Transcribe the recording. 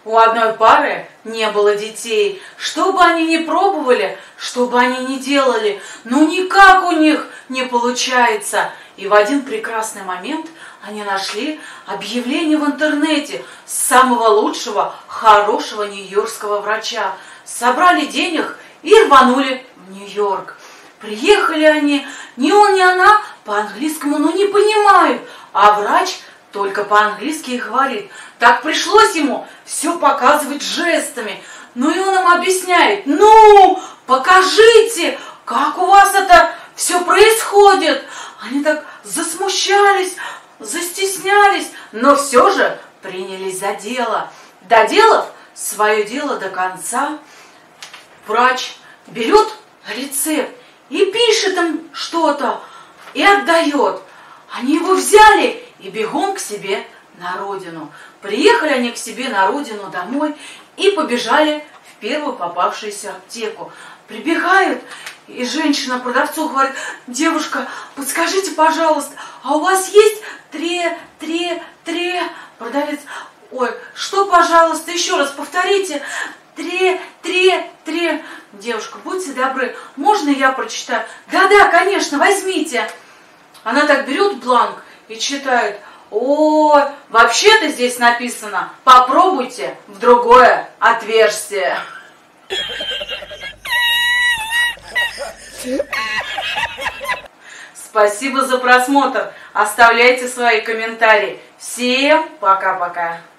У одной пары не было детей. Что бы они ни пробовали, что бы они ни делали, но никак у них не получается. И в один прекрасный момент они нашли объявление в интернете самого лучшего, хорошего нью-йоркского врача. Собрали денег и рванули в Нью-Йорк. Приехали они, ни он, ни она по-английскому не понимают, а врач только по-английски и говорит. Так пришлось ему все показывать жестами. Ну и он им объясняет: ну, покажите, как у вас это все происходит. Они так засмущались, застеснялись, но все же принялись за дело. Доделав свое дело до конца, врач берет рецепт и пишет им что-то, и отдает. Они его взяли и бегом к себе на родину. Приехали они к себе на родину домой и побежали в первую попавшуюся аптеку. Прибегают, и женщина продавцу говорит: девушка, подскажите, пожалуйста, а у вас есть тре? Продавец: ой, что, пожалуйста, еще раз повторите. Тре. Девушка: будьте добры, можно я прочитаю? Да, конечно, возьмите. Она так берет бланк и читает: о, вообще-то здесь написано: попробуйте в другое отверстие. Спасибо за просмотр. Оставляйте свои комментарии. Всем пока-пока.